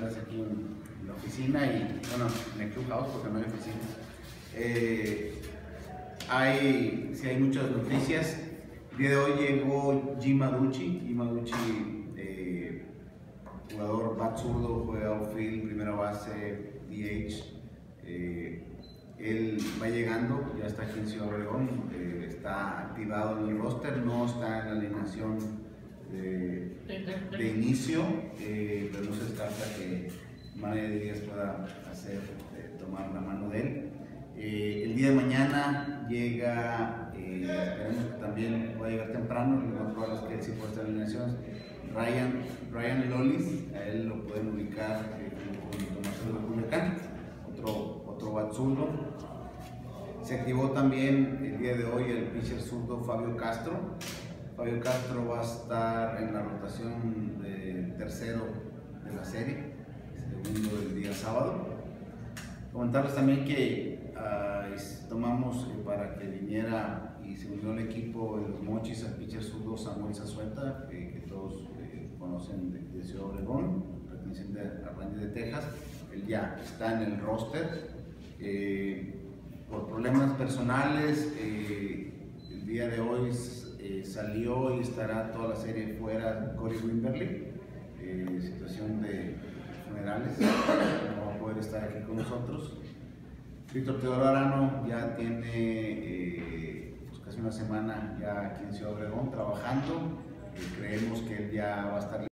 saludarles aquí en la oficina y, bueno, en el clubhouse porque no hay oficinas. Sí hay muchas noticias. El día de hoy llegó Jim Adducci, jugador bat zurdo, juega outfield, primera base, DH. Él va llegando, ya está aquí en Ciudad Obregón, está activado en el roster, no está en la alineación de inicio, pero no se descarta que Manuel Díaz pueda tomar la mano de él. El día de mañana llega, esperemos que también pueda llegar temprano, lo más probable es que él sí pueda estar en la alineación, Ryan Lolis, a él lo pueden ubicar con Marcelo de Culiacán, otro bat zurdo. Se activó también el día de hoy el pitcher zurdo Fabio Castro. Fabio Castro va a estar en la rotación del tercero de la serie, segundo del día sábado. Comentarles también que tomamos para que viniera y se unió al equipo de los Mochis al pitcher zurdo Samuel Zazueta, que todos conocen de Ciudad Obregón, perteneciente a Rangers de Texas. Él ya está en el roster. Por problemas personales, el día de hoy salió y estará toda la serie fuera Corey Wimberly, situación de funerales, no va a poder estar aquí con nosotros. Víctor Teodoro Arano ya tiene casi una semana ya aquí en Ciudad Obregón trabajando, creemos que él ya va a estar